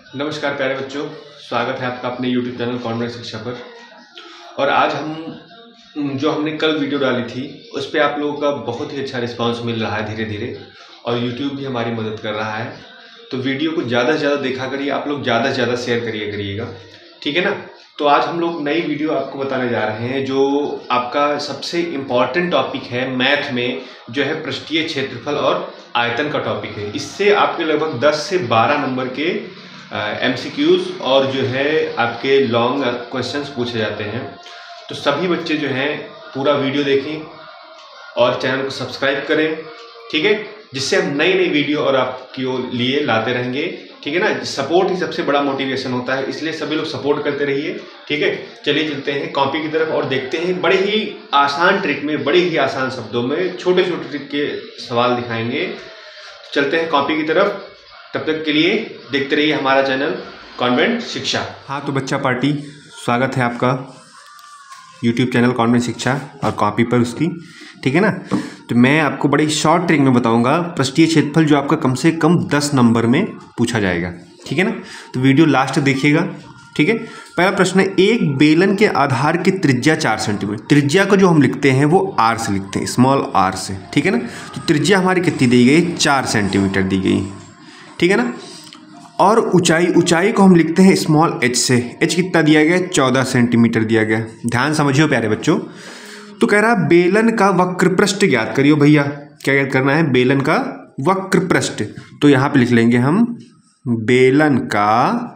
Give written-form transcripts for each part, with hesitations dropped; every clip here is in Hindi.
नमस्कार प्यारे बच्चों, स्वागत है आपका अपने YouTube चैनल कॉन्वेंट शिक्षा पर। और आज हम जो हमने कल वीडियो डाली थी उस पर आप लोगों का बहुत ही अच्छा रिस्पांस मिल रहा है धीरे धीरे, और YouTube भी हमारी मदद कर रहा है। तो वीडियो को ज़्यादा से ज़्यादा देखा करिए, आप लोग ज़्यादा से ज़्यादा शेयर करिएगा, ठीक है ना। तो आज हम लोग नई वीडियो आपको बताने जा रहे हैं जो आपका सबसे इम्पॉर्टेंट टॉपिक है मैथ में, जो है पृष्ठीय क्षेत्रफल और आयतन का टॉपिक है। इससे आपके लगभग 10 से 12 नंबर के MCQs और जो है आपके लॉन्ग क्वेश्चंस पूछे जाते हैं। तो सभी बच्चे जो हैं पूरा वीडियो देखें और चैनल को सब्सक्राइब करें, ठीक है, जिससे हम नई नई वीडियो और आपके लिए लाते रहेंगे, ठीक है ना। सपोर्ट ही सबसे बड़ा मोटिवेशन होता है, इसलिए सभी लोग सपोर्ट करते रहिए, ठीक है। चलिए चलते हैं कॉपी की तरफ और देखते हैं बड़े ही आसान ट्रिक में, बड़े ही आसान शब्दों में छोटे छोटे ट्रिक के सवाल दिखाएंगे। चलते हैं कॉपी की तरफ, तब तक के लिए देखते रहिए हमारा चैनल कॉन्वेंट शिक्षा। हाँ तो बच्चा पार्टी, स्वागत है आपका YouTube चैनल कॉन्वेंट शिक्षा और कॉपी पर उसकी, ठीक है ना। तो मैं आपको बड़े शॉर्ट ट्रिक में बताऊंगा पृष्ठीय क्षेत्रफल जो आपका कम से कम 10 नंबर में पूछा जाएगा, ठीक है ना। तो वीडियो लास्ट देखिएगा, ठीक है। पहला प्रश्न है, एक बेलन के आधार की त्रिज्या 4 सेंटीमीटर। त्रिज्या को जो हम लिखते हैं वो r से लिखते हैं, स्मॉल r से, ठीक है ना। तो त्रिज्या हमारी कितनी दी गई, 4 सेंटीमीटर दी गई, ठीक है ना। और ऊंचाई को हम लिखते हैं स्मॉल h से। h कितना दिया गया, 14 सेंटीमीटर दिया गया। ध्यान समझियो प्यारे बच्चों। तो कह रहा बेलन का वक्र पृष्ठ ज्ञात करियो भैया। क्या ज्ञात करना है, बेलन का वक्र पृष्ठ। तो यहाँ पे लिख लेंगे हम बेलन का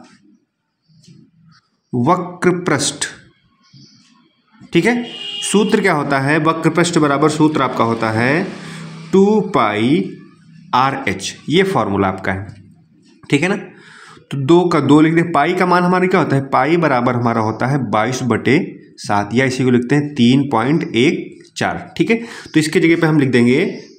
वक्र पृष्ठ, ठीक है। सूत्र क्या होता है, वक्र पृष्ठ बराबर सूत्र आपका होता है 2πr/h, ये फॉर्मूला आपका है, ठीक है ना। तो 2 का 2 लिख दे। पाई का मान हमारा क्या होता है, पाई बराबर हमारा होता है 22/7, या इसी को लिखते हैं 3.14, ठीक है। तो इसके जगह पे हम लिख देंगे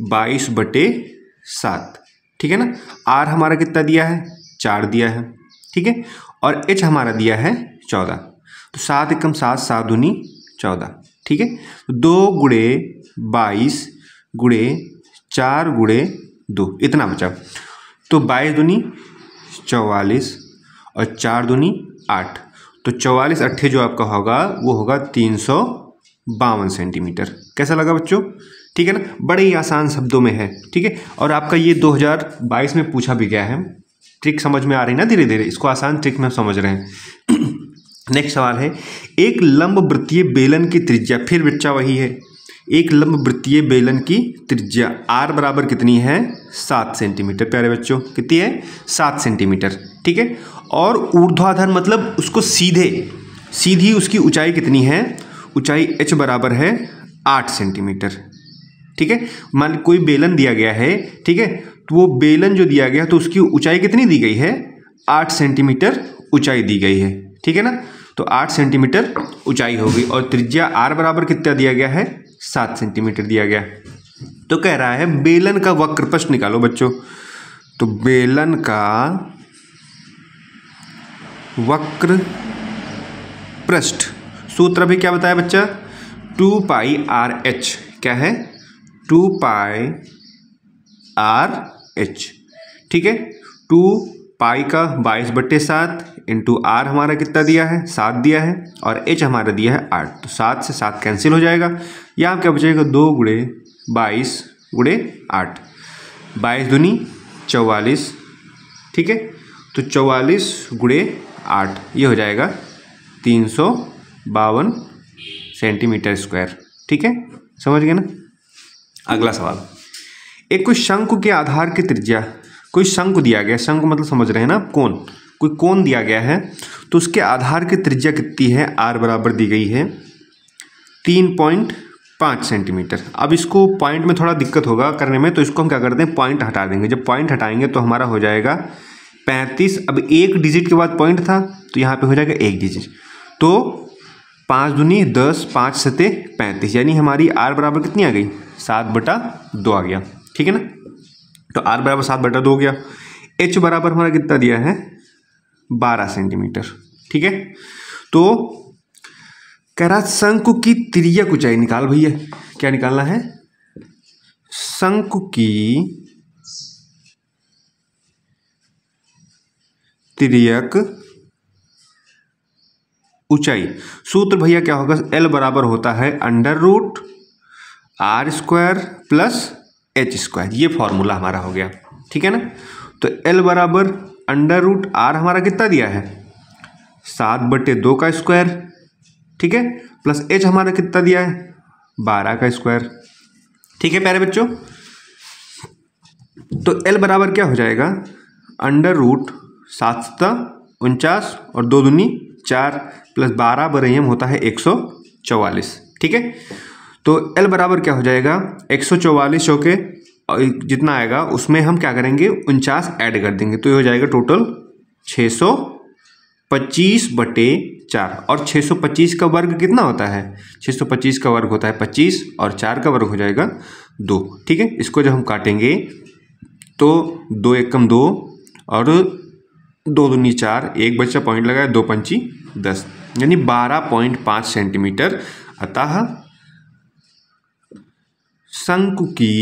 22/7, ठीक है ना। r हमारा कितना दिया है, 4 दिया है, ठीक है। और h हमारा दिया है 14। तो 7 एकम 7, 7 दूनी 14, ठीक है। 2 गुणे 22 गुणे 4 गुणे 2, इतना बचा। तो 22 दूनी 44 और 4 दूनी 8, तो 44 अट्ठे जो आपका होगा वो होगा 352 सेंटीमीटर। कैसा लगा बच्चों, ठीक है ना। बड़े ही आसान शब्दों में है, ठीक है। और आपका ये 2022 में पूछा भी गया है। ट्रिक समझ में आ रही ना, धीरे धीरे इसको आसान ट्रिक में समझ रहे हैं। नेक्स्ट सवाल है, एक लंबवृत्तीय बेलन की त्रिज्या, फिर बच्चा वही है, एक लंबवृत्तीय बेलन की त्रिज्या r बराबर कितनी है, 7 सेंटीमीटर। प्यारे बच्चों कितनी है, 7 सेंटीमीटर, ठीक है। और ऊर्ध्वाधर मतलब उसको सीधी उसकी ऊंचाई कितनी है, ऊंचाई h बराबर है 8 सेंटीमीटर, ठीक है। मान कोई बेलन दिया गया है, ठीक है, तो वो बेलन जो दिया गया तो उसकी ऊंचाई कितनी दी गई है, 8 सेंटीमीटर ऊंचाई दी गई है, ठीक है ना। तो 8 सेंटीमीटर ऊंचाई होगी और त्रिज्या r बराबर कितना दिया गया है, 7 सेंटीमीटर दिया गया। तो कह रहा है बेलन का वक्र पृष्ठ निकालो बच्चों। तो बेलन का वक्र पृष्ठ सूत्र भी क्या बताया बच्चा, 2πr/h। क्या है, 2πr/h, ठीक है। 2 पाई का 22/7 इंटू r हमारा कितना दिया है, 7 दिया है, और h हमारा दिया है 8। तो 7 से 7 कैंसिल हो जाएगा। यहाँ क्या बचेगा, 2 गुणे 22 गुणे 8, 22 दूनी 44, ठीक है। तो 44 गुणे 8 ये हो जाएगा 352 सेंटीमीटर स्क्वायर, ठीक है। समझ गए ना। अगला सवाल, एक कोई शंकु के आधार की त्रिज्या, कोई शंकु दिया गया, शंकु मतलब समझ रहे हैं ना, कोण, कोई कोण दिया गया है, तो उसके आधार की त्रिज्या कितनी है, r बराबर दी गई है 3.5 सेंटीमीटर। अब इसको पॉइंट में थोड़ा दिक्कत होगा करने में, तो इसको हम क्या करते हैं, पॉइंट हटा देंगे। जब पॉइंट हटाएंगे तो हमारा हो जाएगा 35। अब एक डिजिट के बाद पॉइंट था तो यहाँ पे हो जाएगा एक डिजिट, तो 5 दूनी 10, 5 सते 35, यानी हमारी r बराबर कितनी आ गई, 7/2 आ गया, ठीक है ना। तो r बराबर 7/2 हो गया। h बराबर हमारा कितना दिया है, 12 सेंटीमीटर, ठीक है। तो कह रहा शंकु की तिर्यक ऊंचाई निकाल भैया। क्या निकालना है, शंकु की तिर्यक ऊंचाई। सूत्र भैया क्या होगा, L बराबर होता है √r² प्लस h²। ये फॉर्मूला हमारा हो गया, ठीक है ना। तो L बराबर √r हमारा कितना दिया है, 7/2 का स्क्वायर, ठीक है, प्लस h हमारा कितना दिया है, 12 का स्क्वायर, ठीक है प्यारे बच्चों। तो L बराबर क्या हो जाएगा, √749 और 2 दूनी 4 प्लस 12 बरहिम होता है 144, ठीक है। तो L बराबर क्या हो जाएगा, 144 चौके जितना आएगा उसमें हम क्या करेंगे, 49 ऐड कर देंगे, तो ये हो जाएगा टोटल 625/4। और 625 का वर्ग कितना होता है, 625 का वर्ग होता है 25 और 4 का वर्ग हो जाएगा 2, ठीक है। इसको जब हम काटेंगे तो 2 एकम 2 और 2 दूनी 4, एक बच्चा पॉइंट लगाया, 2 पंची 10, यानी 12.5 सेंटीमीटर। अतः शंकु की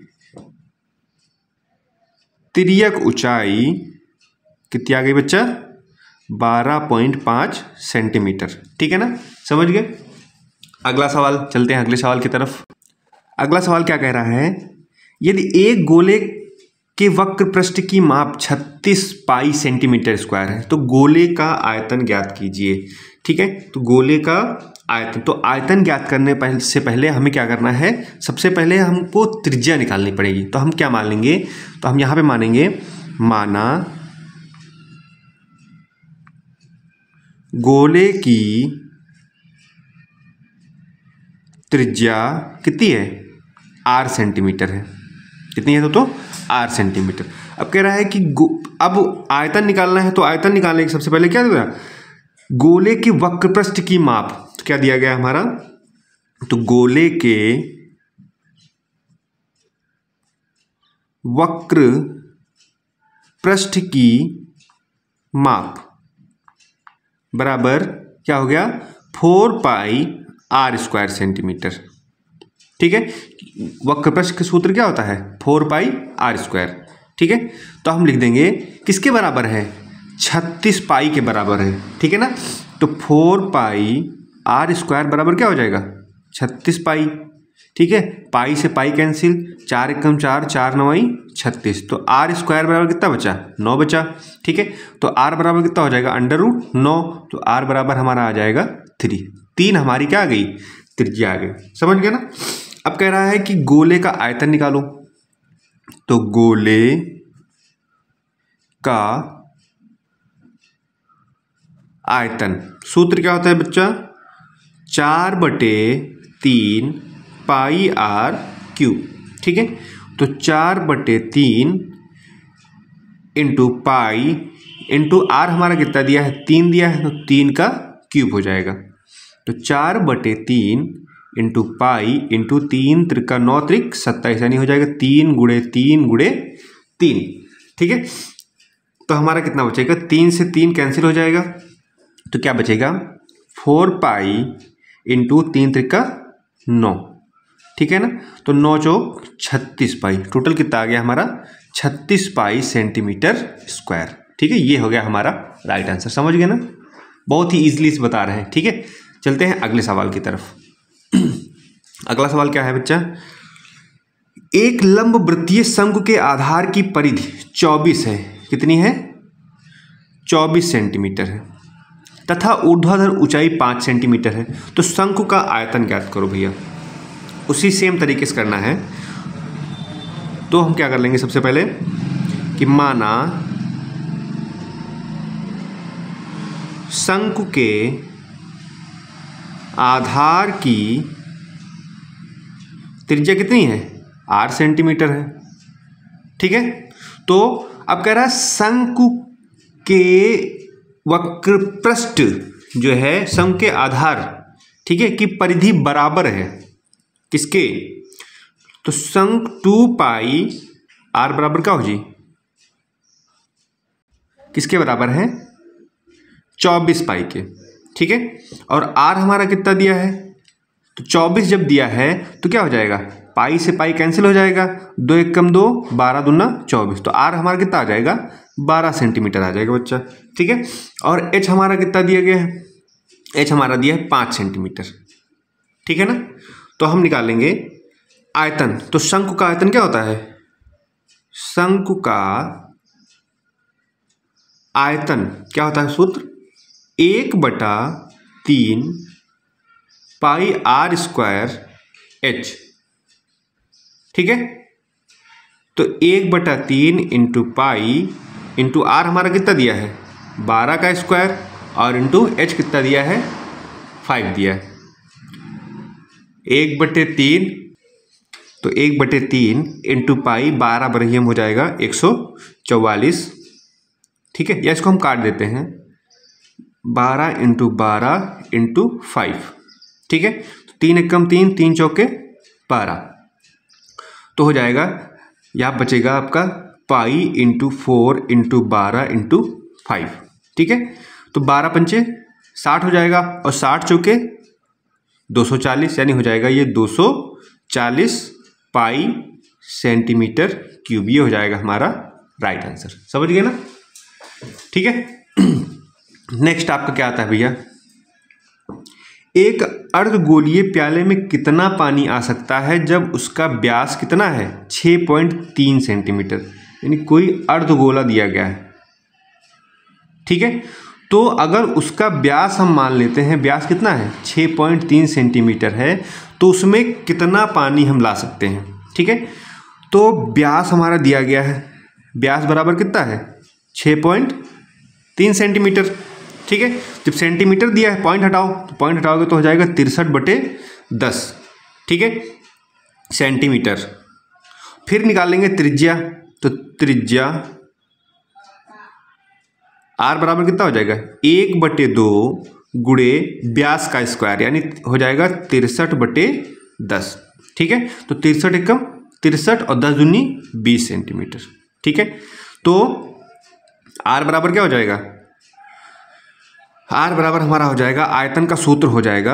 तिर्यक ऊंचाई कितनी आ गई बच्चा, 12.5 सेंटीमीटर, ठीक है ना, समझ गए। अगला सवाल, चलते हैं अगले सवाल की तरफ। अगला सवाल क्या कह रहा है, यदि एक गोले के वक्र पृष्ठ की माप 36 पाई सेंटीमीटर स्क्वायर है तो गोले का आयतन ज्ञात कीजिए, ठीक है। तो गोले का आयतन, तो आयतन ज्ञात करने से पहले हमें क्या करना है, सबसे पहले हमको त्रिज्या निकालनी पड़ेगी। तो हम क्या मान लेंगे, तो हम यहाँ पे मानेंगे, माना गोले की त्रिज्या कितनी है, r सेंटीमीटर है, कितनी है तो r सेंटीमीटर। अब कह रहा है कि अब आयतन निकालना है, तो आयतन निकालने के सबसे पहले क्या देगा, गोले के वक्र पृष्ठ की माप। तो क्या दिया गया हमारा, तो गोले के वक्र पृष्ठ की माप बराबर क्या हो गया, 4πr² सेंटीमीटर, ठीक है। वक्र पृष्ठ का सूत्र क्या होता है, 4πr², ठीक है। तो हम लिख देंगे किसके बराबर है, 36 पाई के बराबर है, ठीक है ना। तो 4πr² बराबर क्या हो जाएगा, 36 पाई, ठीक है। पाई से पाई कैंसिल, 4 एकम 4, 4 9 36, तो r² बराबर कितना बचा, 9 बचा, ठीक है। तो r बराबर कितना हो जाएगा, √9, तो r बराबर हमारा आ जाएगा 3 हमारी क्या आ गई, त्रिज्या आ गई, समझ गए ना। अब कह रहा है कि गोले का आयतन निकालो। तो गोले का आयतन, सूत्र क्या होता है बच्चा, 4/3 πr³, ठीक है। तो 4/3 इंटू पाई इंटू r हमारा कितना दिया है, 3 दिया है, तो 3 का क्यूब हो जाएगा। तो 4/3 इंटू पाई इंटू 3 त्रिका 9 त्रिक 27, यानी हो जाएगा 3 × 3 × 3, ठीक है। तो हमारा कितना बचेगा, 3 से 3 कैंसिल हो जाएगा, तो क्या बचेगा, 4π इंटू 3 त्रिका 9, ठीक है ना। तो 9 चौक 36 पाई, टोटल कितना आ गया हमारा, 36 पाई सेंटीमीटर स्क्वायर, ठीक है। ये हो गया हमारा राइट आंसर, समझ गए ना, बहुत ही ईजिली से बता रहे हैं, ठीक है। चलते हैं अगले सवाल की तरफ। अगला सवाल क्या है बच्चा, एक लंब वृत्तीय शंकु के आधार की परिधि 24 है, कितनी है, 24 सेंटीमीटर है, तथा ऊर्ध्वाधर ऊंचाई 5 सेंटीमीटर है। तो शंकु का आयतन ज्ञात करो भैया। उसी सेम तरीके से करना है। तो हम क्या कर लेंगे, सबसे पहले कि माना शंकु के आधार की त्रिज्या कितनी है, 8 सेंटीमीटर है, ठीक है। तो अब कह रहा है शंकु के वक्र पृष्ठ जो है, शंकु के आधार, ठीक है, की परिधि बराबर है किसके, तो शंकु 2πr बराबर क्या हो जी, किसके बराबर है, 24 पाई के, ठीक है। और r हमारा कितना दिया है, तो 24 जब दिया है तो क्या हो जाएगा, पाई से पाई कैंसिल हो जाएगा, 2 एक कम 2, 12 दूना 24, तो आर हमारा कितना आ जाएगा 12 सेंटीमीटर आ जाएगा बच्चा। ठीक है, और एच हमारा कितना दिया गया है, एच हमारा दिया है 5 सेंटीमीटर। ठीक है ना, तो हम निकालेंगे आयतन। तो शंकु का आयतन क्या होता है, शंकु का आयतन क्या होता है, सूत्र 1/3 पाई आर स्क्वायर एच। ठीक है, तो 1/3 इंटू पाई इंटू आर हमारा कितना दिया है 12 का स्क्वायर, और इंटू एच कितना दिया है 5 दिया है। 1/3, तो 1/3 इंटू पाई 12 बरहियम हो जाएगा 144। ठीक है, या इसको हम काट देते हैं 12 इंटू 12 इंटू 5। ठीक है, तो 3 एक कम 3, 3 चौके 12, तो हो जाएगा यहाँ बचेगा आपका पाई इंटू 4 इंटू 12 इंटू 5। ठीक है, तो 12 पंचे 60 हो जाएगा, और 60 चौके 240, यानी हो जाएगा ये 240 पाई सेंटीमीटर क्यूब। ये हो जाएगा हमारा राइट आंसर। समझ गए ना। ठीक है, नेक्स्ट आपका क्या आता है भैया, एक अर्धगोलीय प्याले में कितना पानी आ सकता है जब उसका व्यास कितना है 6.3 सेंटीमीटर, यानी कोई अर्धगोला दिया गया है। ठीक है, तो अगर उसका व्यास हम मान लेते हैं, व्यास कितना है 6.3 सेंटीमीटर है, तो उसमें कितना पानी हम ला सकते हैं। ठीक है, तो व्यास हमारा दिया गया है, व्यास बराबर कितना है 6.3 सेंटीमीटर। ठीक है, जब सेंटीमीटर दिया है पॉइंट हटाओ, तो पॉइंट हटाओगे तो हो जाएगा 63/10। ठीक है, सेंटीमीटर। फिर निकालेंगे त्रिज्या, तो त्रिज्या आर बराबर कितना हो जाएगा 1/2 गुणे व्यास का स्क्वायर, यानी हो जाएगा 63/10। ठीक है, तो 63 एकम 63 और 10 दूनी 20 सेंटीमीटर। ठीक है, तो आर बराबर क्या हो जाएगा, आर बराबर हमारा हो जाएगा, आयतन का सूत्र हो जाएगा,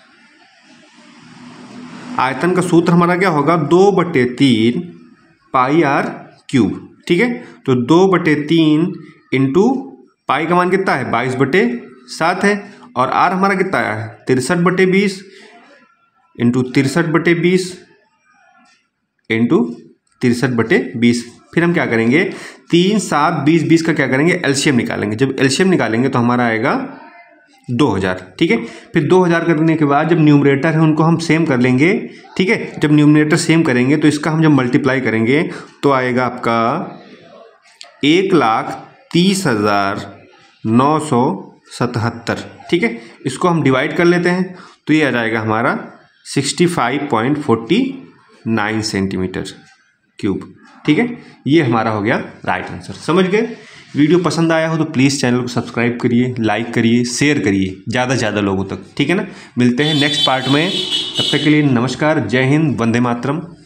आयतन का सूत्र हमारा क्या होगा 2/3 पाई आर क्यूब। ठीक है, तो 2/3 इंटू पाई का मान कितना है 22/7 है, और आर हमारा कितना आया है 63/20 इंटू 63/20 इंटू 63/20। फिर हम क्या करेंगे 3, 7, 20, 20 का क्या करेंगे एलसीएम निकालेंगे। जब एलसीएम निकालेंगे तो हमारा आएगा 2000। ठीक है, फिर 2000 करने के बाद जब न्यूमरेटर है उनको हम सेम कर लेंगे। ठीक है, जब न्यूमरेटर सेम करेंगे तो इसका हम जब मल्टीप्लाई करेंगे तो आएगा आपका 1,30,977। ठीक है, इसको हम डिवाइड कर लेते हैं तो ये आ जाएगा हमारा 65.49 सेंटीमीटर क्यूब। ठीक है, ये हमारा हो गया राइट आंसर। समझ गए। वीडियो पसंद आया हो तो प्लीज़ चैनल को सब्सक्राइब करिए, लाइक करिए, शेयर करिए ज़्यादा से ज़्यादा लोगों तक। ठीक है ना, मिलते हैं नेक्स्ट पार्ट में, तब तक के लिए नमस्कार, जय हिंद, वंदे मातरम।